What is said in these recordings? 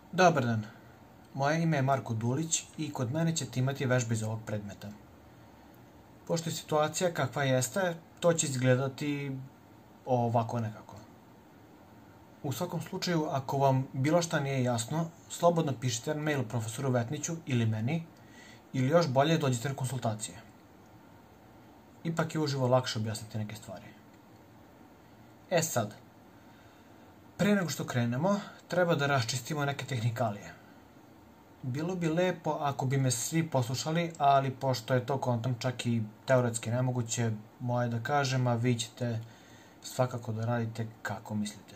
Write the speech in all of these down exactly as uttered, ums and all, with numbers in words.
Dobar dan, moje ime je Marko Dulić i kod mene ćete imati vežbe iz ovog predmeta. Pošto je situacija kakva jeste, to će izgledati ovako nekako. U svakom slučaju, ako vam bilo šta nije jasno, slobodno pišite mail profesoru Vetniću ili meni, ili još bolje dođite na konsultacije. Ipak je uživo lakše objasniti neke stvari. E sad, pre nego što krenemo, treba da raščistimo neke tehnikalije. Bilo bi lepo ako bi me svi poslušali, ali pošto je to kontam čak i teoretski nemoguće, moje da kažem, a vi ćete svakako da radite kako mislite.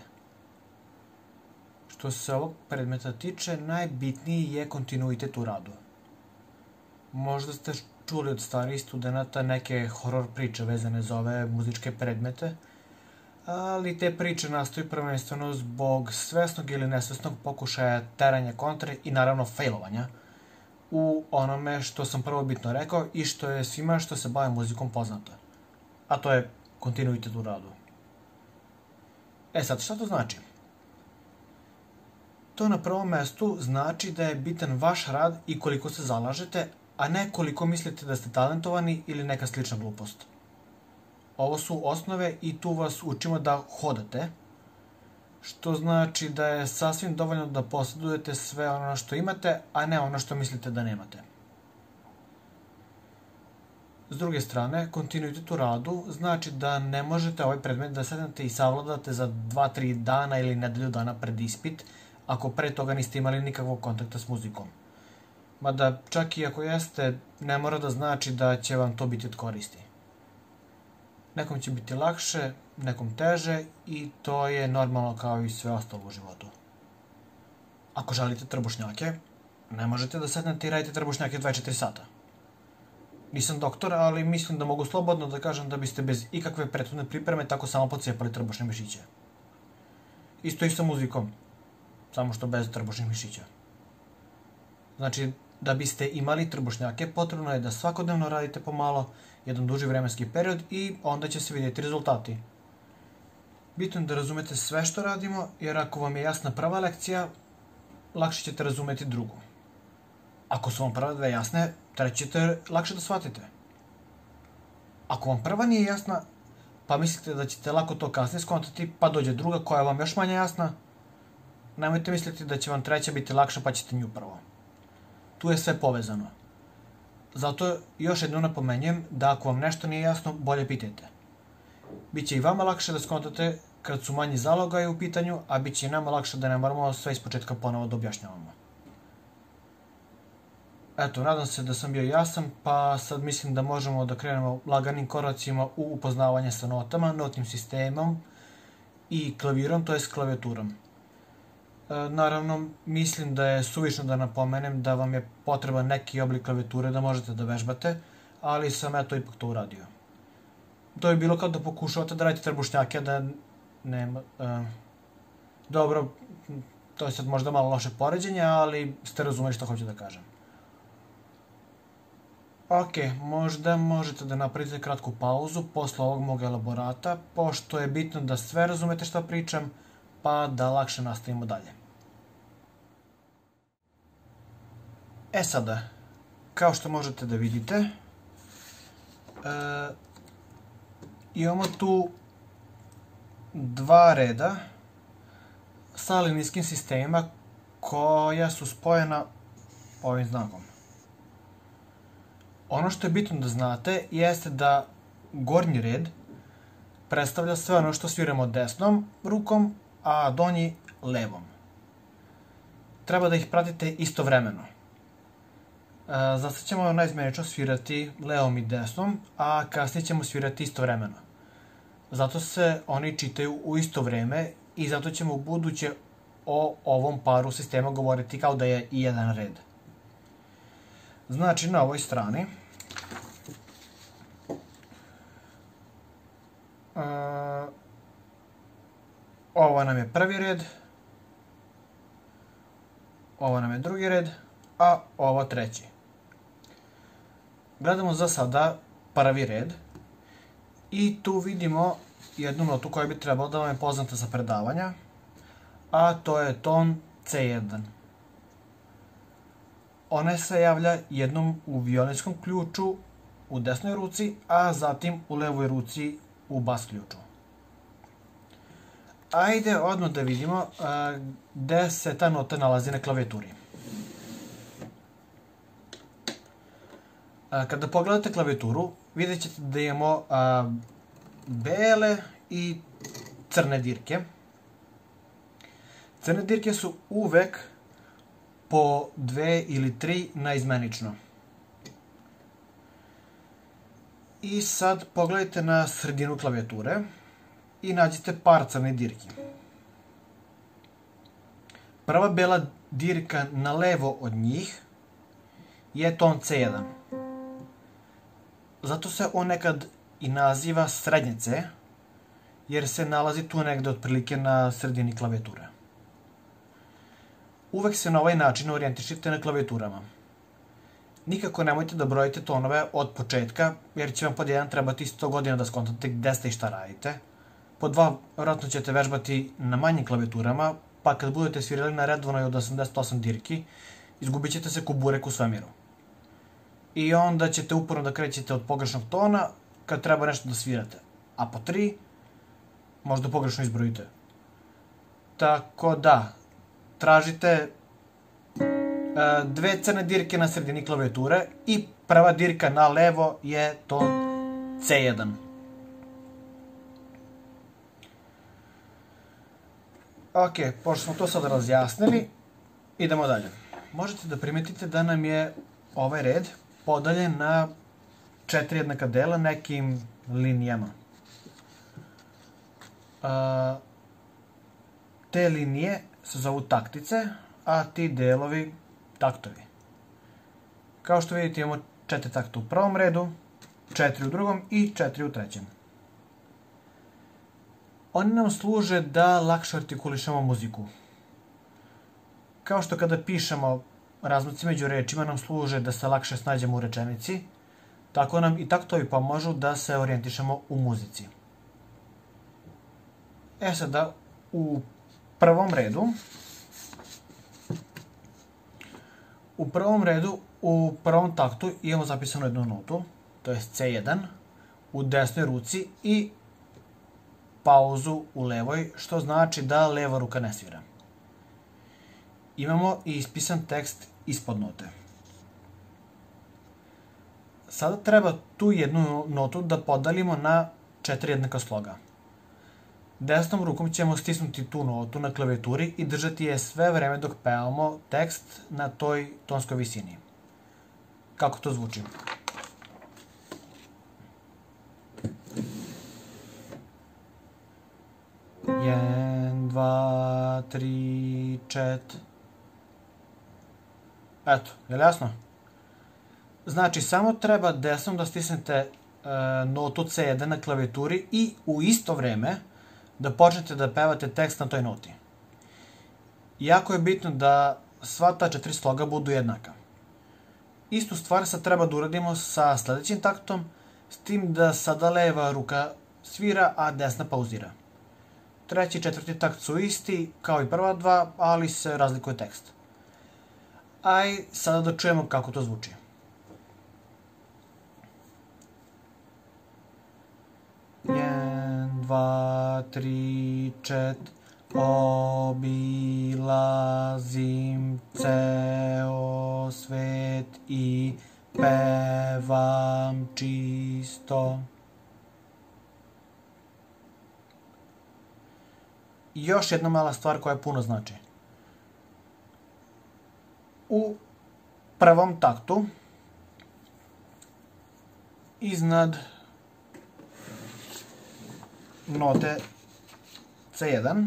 Što se ovog predmeta tiče, najbitniji je kontinuitet u radu. Možda ste čuli od starijih studenta neke horor priče vezane za ove muzičke predmete, ali te priče nastaju prvenstveno zbog svesnog ili nesvesnog pokušaja teranja kontre i naravno failovanja u onome što sam prvobitno rekao i što je svima što se bave muzikom poznato. A to je kontinuitet u radu. E sad, šta to znači? To na prvom mestu znači da je bitan vaš rad i koliko se zalažete, a ne koliko mislite da ste talentovani ili neka slična glupost. Ovo su osnove i tu vas učimo da hodate, što znači da je sasvim dovoljno da posjedujete sve ono što imate, a ne ono što mislite da nemate. S druge strane, kontinuitet u radu znači da ne možete ovaj predmet da sednete i savladate za dva do tri dana ili nedelju dana pred ispit, ako pre toga niste imali nikakvog kontakta s muzikom. Mada čak i ako jeste, ne mora da znači da će vam to biti od koristi. Nekom će biti lakše, nekom teže i to je normalno kao i sve ostalo u životu. Ako želite trbušnjake, ne možete da sednete i radite trbušnjake dvadeset četiri sata. Nisam doktor, ali mislim da mogu slobodno da kažem da biste bez ikakve prethodne pripreme tako samo pocijepali trbušne mišiće. Isto i sa muzikom, samo što bez trbušnih mišića. Znači, da biste imali trbušnjake, potrebno je da svakodnevno radite pomalo, jedan duži vremenski period i onda će se vidjeti rezultati. Bitno je da razumete sve što radimo, jer ako vam je jasna prva lekcija, lakše ćete razumeti drugu. Ako su vam prve dve jasne, treće ćete lakše da shvatite. Ako vam prva nije jasna, pa mislite da ćete lako to kasnije skontati, pa dođe druga koja vam još manje jasna, nemojte misliti da će vam treća biti lakša pa ćete nju prvo. Tu je sve povezano. Zato još jednom napomenjem da ako vam nešto nije jasno, bolje pitajte. Biće i vama lakše da skontate kad su manji zalogaji u pitanju, a bit će i nama lakše da ne moramo sve ispočetka ponovo da objašnjavamo. Eto, nadam se da sam bio jasan, pa sad mislim da možemo da krenemo laganim koracima u upoznavanje sa notama, notnim sistemom i klavirom, to jest klavijaturom. Naravno, mislim da je suvišno da napomenem da vam je potreban neki oblik klavijature da možete da vežbate, ali sam eto ipak to uradio. To je bilo kao da pokušavate da radite trbušnjake, da nema... Uh, dobro, to je sad možda malo loše poređenje, ali ste razumeli što hoću da kažem. Ok, možda možete da napravite kratku pauzu posle ovog mog elaborata, pošto je bitno da sve razumete što pričam, pa da lakše nastavimo dalje. E sada, kao što možete da vidite, e, imamo tu dva reda sa linijskim sistemima koja su spojena ovim znakom. Ono što je bitno da znate jeste da gornji red predstavlja sve ono što sviramo desnom rukom, a donji levom. Treba da ih pratite istovremeno. Za sad ćemo naizmenično svirati levom i desnom, a kasnije ćemo svirati istovremeno. Zato se oni čitaju u isto vreme i zato ćemo u buduće o ovom paru sistema govoriti kao da je i jedan red. Znači, na ovoj strani ovo nam je prvi red, ovo nam je drugi red, a ovo treći. Gledamo za sada prvi red i tu vidimo jednu notu koja bi trebala da vam je poznata sa predavanja, a to je ton ce jedan. ona se javlja jednom u violinskom ključu u desnoj ruci, a zatim u levoj ruci u bas ključu. Ajde odmah da vidimo a, gde se ta nota nalazi na klavijeturi. A, kada pogledate klavijaturu, vidjet ćete da imamo a, bele i crne dirke. Crne dirke su uvek po dve ili tri naizmenično. I sad pogledajte na sredinu klavijature i nađite par crne dirke. Prva bela dirka na levo od njih je ton ce jedan. Zato se on nekad i naziva srednje C, jer se nalazi tu negde otprilike na sredini klavijature. Uvek se na ovaj način orijentišite na klavijaturama. Nikako nemojte da brojite tonove od početka, jer će vam pod jedan trebati sto godina da skontate gde ste i šta radite. Pod dva, vjerojatno ćete vežbati na manjim klavijaturama, pa kad budete svirali na redovnoj od osamdeset osam dirki, izgubit ćete se ko burek u svemiru. I onda ćete uporno da krećete od pogrešnog tona kad treba nešto da svirate. A po tri, možda pogrešno izbrojite. Tako da, tražite dve crne dirke na sredini klavijature i prva dirka na levo je ton ce jedan. Ok, pošto smo to sad razjasnili, idemo dalje. Možete da primetite da nam je ovaj red podeljen na četiri jednaka dela nekim linijama. Te linije se zovu taktice, a ti delovi taktovi. Kao što vidite imamo četiri takta u prvom redu, četiri u drugom i četiri u trećem. Oni nam služe da lakše artikulišemo muziku. Kao što kada pišemo razmaci među rečima nam služe da se lakše snađemo u rečenici, tako nam i taktovi pomažu da se orijentišemo u muzici. E sada, u prvom redu, u prvom redu, u prvom taktu imamo zapisanu jednu notu, to je ce jedan, u desnoj ruci i pauzu u levoj, što znači da leva ruka ne svira. Imamo i ispisan tekst ispod note. Sada treba tu jednu notu da podelimo na četiri jednaka sloga. Desnom rukom ćemo stisnuti tu notu na klavijaturi i držati je sve vreme dok pevamo tekst na toj tonskoj visini. Kako to zvuči? jedan, dva, tri, četiri. Eto, je li jasno? Znači, samo treba desnom da stisnete e, notu ce jedan na klavijaturi i u isto vreme da počnete da pevate tekst na toj noti. Jako je bitno da sva ta četiri sloga budu jednaka. Istu stvar sad treba da uradimo sa sledećim taktom, s tim da sada leva ruka svira, a desna pauzira. Treći i četvrti takt su isti, kao i prva dva, ali se razlikuje tekst. Aj, sada da čujemo kako to zvuči. jedan, dva, tri, četiri, obilazim ceo svet i pevam čisto. I još jedna mala stvar koja puno znači. U prvom taktu iznad note ce jedan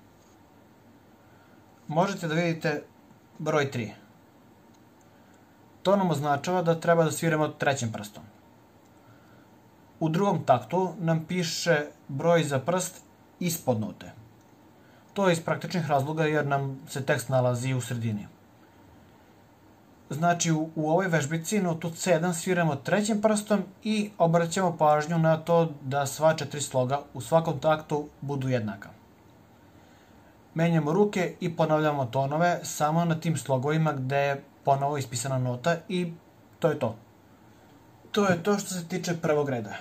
možete da vidite broj tri. To nam označava da treba da sviramo trećim prstom. U drugom taktu nam piše broj za prst ispod note. To je iz praktičnih razloga jer nam se tekst nalazi u sredini. Znači, u, u ovoj vežbici notu ce jedan sviramo trećim prstom i obraćamo pažnju na to da sva četiri sloga u svakom taktu budu jednaka. Menjamo ruke i ponavljamo tonove samo na tim slogovima gde ponovo ispisana nota i to je to. To je to što se tiče prvog reda.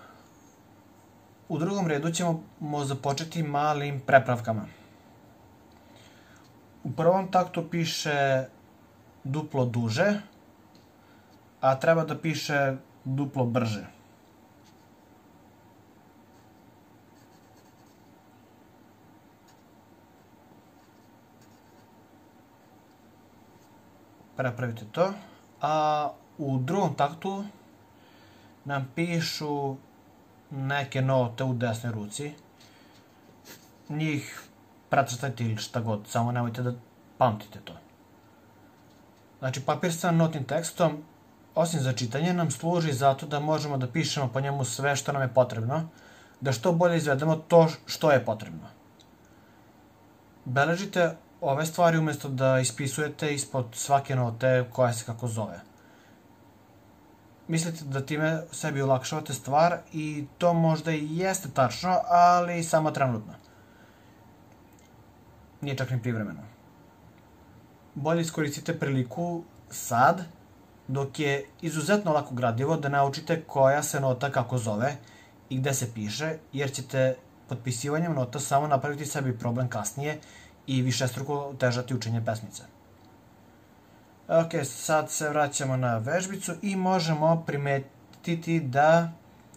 U drugom redu ćemo započeti malim prepravkama. U prvom taktu piše duplo duže, a treba da piše duplo brže. Prepravite to, a u drugom taktu nam pišu neke note u desnoj ruci. Njih precrtajte ili šta god, samo nemojte da pamtite to. Znači, papir sa notnim tekstom, osim za čitanje, nam služi zato da možemo da pišemo po njemu sve što nam je potrebno, da što bolje izvedemo to što je potrebno. Beležite ove stvari umjesto da ispisujete ispod svake note koja se kako zove. Mislite da time sebi olakšavate stvar i to možda i jeste tačno, ali samo trenutno. Nije čak ni privremeno. Bolje iskoristite priliku sad, dok je izuzetno lako gradivo da naučite koja se nota kako zove i gde se piše, jer ćete potpisivanjem nota samo napraviti sebi problem kasnije i višestruko otežati učenje pesmice. Ok, sad se vraćamo na vežbicu i možemo primetiti da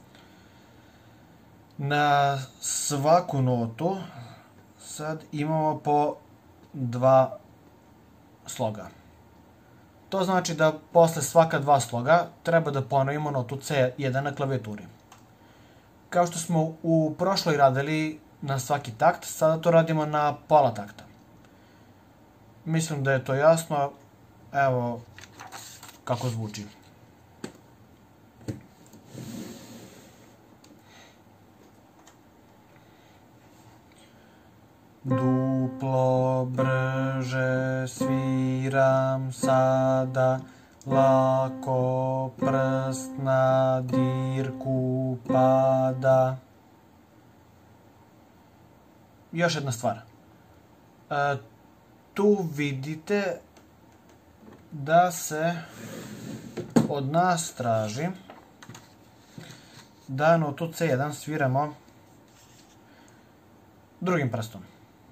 na svaku notu sad imamo po dva sloga. To znači da posle svaka dva sloga treba da ponovimo notu ce jedan na klavijaturi. Kao što smo u prošloj radili na svaki takt, sada to radimo na pola takta. Mislim da je to jasno. Evo kako zvuči. Duplo brže sviram sada, lako prst na dirku pada. Još jedna stvar. E, tu vidite da se od nas traži da notu ce jedan sviramo drugim prstom.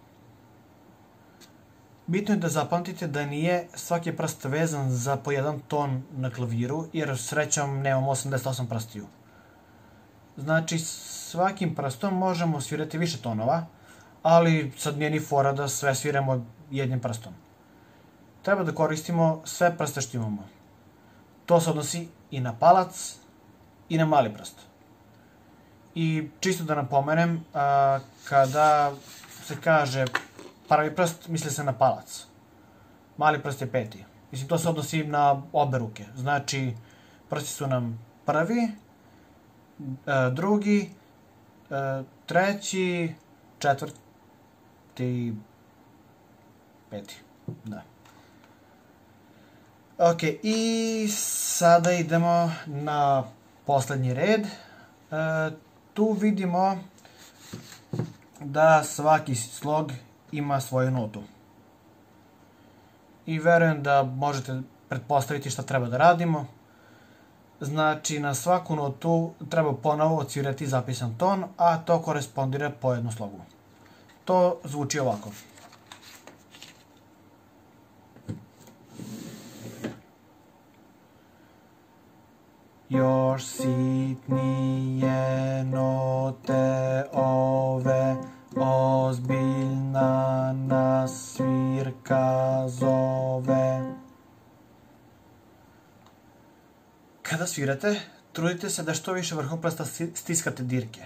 Bitno je da zapamtite da nije svaki prst vezan za po jedan ton na klaviru, jer srećom nemamo osamdeset osam prstiju. Znači, svakim prstom možemo svirati više tonova, ali sad nije ni fora da sve sviramo jednim prstom. Treba da koristimo sve prste što imamo. To se odnosi i na palac i na mali prst. I čisto da napomenem, a, kada se kaže prvi prst, misli se na palac. Mali prst je peti. Mislim, to se odnosi na obe ruke. Znači, prsti su nam prvi, a, drugi, a, treći, četvrti, peti. Da. Ok, i sada idemo na poslednji red. E, tu vidimo da svaki slog ima svoju notu. I verujem da možete pretpostaviti šta treba da radimo. Znači, na svaku notu treba ponovo odsvirati zapisan ton, a to korespondira po jednu slogu. To zvuči ovako. Još sitnije note ove, ozbiljna nas svirka zove. Kada svirate, trudite se da što više vrhom prsta stiskate dirke.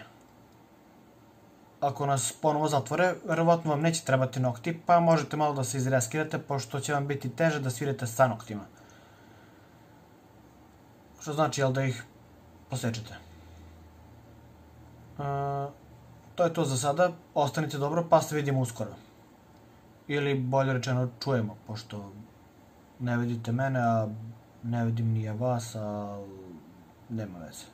Ako nas ponovo zatvore, verovatno vam neće trebati nokti, pa možete malo da se izreskirate, pošto će vam biti teže da svirate sa noktima. Što znači, jel, da ih posečete. E, to je to za sada. Ostanite dobro, pa se vidimo uskoro. Ili, bolje rečeno, čujemo, pošto ne vidite mene, a ne vidim ni ja vas, a nema veze.